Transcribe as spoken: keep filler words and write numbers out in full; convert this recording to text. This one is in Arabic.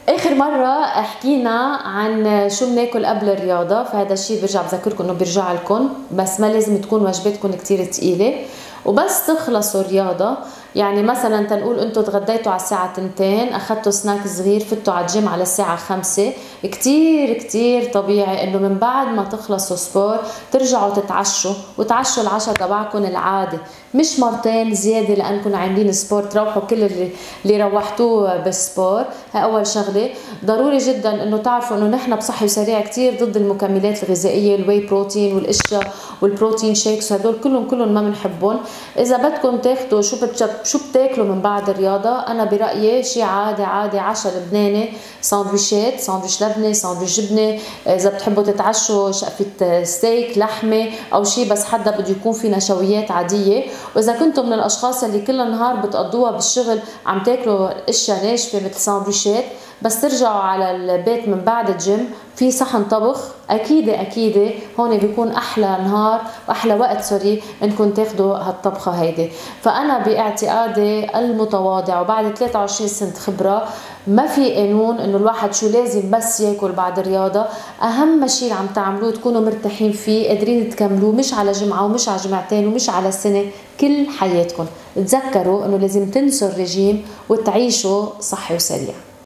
اخر مره حكينا عن شو بناكل قبل الرياضه، فهذا الشيء برجع بذكركم انه بيرجع لكم، بس ما لازم تكون وجباتكم كتير ثقيله. وبس تخلصوا الرياضه، يعني مثلا تنقول انتم تغديتوا على الساعه اثنين، اخذتوا سناك صغير، فتوا على الجيم على الساعه خمسة، كتير كتير طبيعي انه من بعد ما تخلصوا سبور ترجعوا تتعشوا وتعشوا العشاء تبعكم العادي، مش مرتين زياده لانكم عاملين سبور تروحوا كل اللي, اللي روحتوه بالسبور. هاي اول شغله. ضروري جدا انه تعرفوا انه نحن بصحي وسريع كتير ضد المكملات الغذائيه، الواي بروتين والاشياء والبروتين شيكس، هدول كلهم كلهم ما بنحبهم. اذا بدكم تاخذوا شو شو بتاكلوا من بعد الرياضه، انا برايي شيء عادي عادي، عشاء لبناني، ساندويشات، ساندويش لبنه، ساندويش جبنه، اذا بتحبوا تتعشوا شقفه ستيك لحمه او شيء بس حدا بده يكون في نشويات عاديه. واذا كنتم من الاشخاص اللي كل النهار بتقضوها بالشغل عم تاكلوا اشياء ناشفه مثل ساندويشات، بس ترجعوا على البيت من بعد الجيم في صحن طبخ، اكيد اكيد هون بيكون احلى نهار واحلى وقت سوري انكم تاخذوا هالطبخه هيدي. فانا باعتقادي المتواضع وبعد ثلاثة وعشرين سنه خبره، ما في قانون انه الواحد شو لازم بس ياكل بعد الرياضه. اهم شيء عم تعملوه تكونوا مرتاحين فيه، قادرين تكملوه، مش على جمعه ومش على جمعتين ومش على سنه، كل حياتكم. تذكروا انه لازم تنسوا الرجيم وتعيشوا صحي وسريع.